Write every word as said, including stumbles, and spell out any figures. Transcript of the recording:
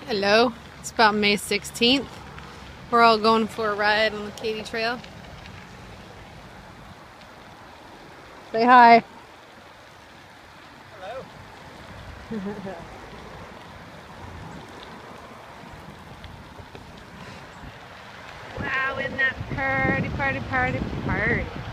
Hello, it's about May sixteenth. We're all going for a ride on the Katy Trail. Say hi. Hello. Wow, isn't that party, party, party, party.